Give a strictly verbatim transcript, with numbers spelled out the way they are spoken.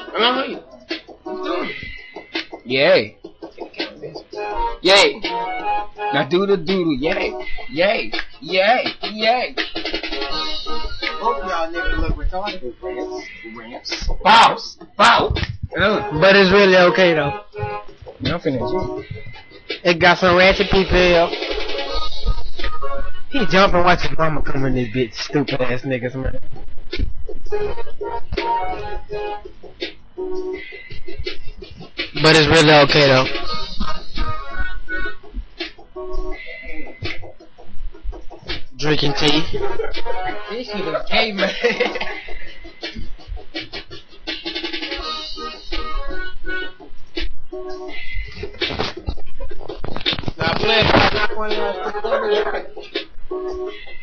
Yay. Yay. Now do the doodle. Yay. Yay. Yay. Yay. Both y'all niggas look retarded. Ramps. Bounce. Bounce. But it's really okay though. I'm finished. It got some ratchet people. He jumping, watch his mama come in this bitch. Stupid ass niggas, man. But it's really okay though. Drinking tea. This shit is gay, man. Now, play it.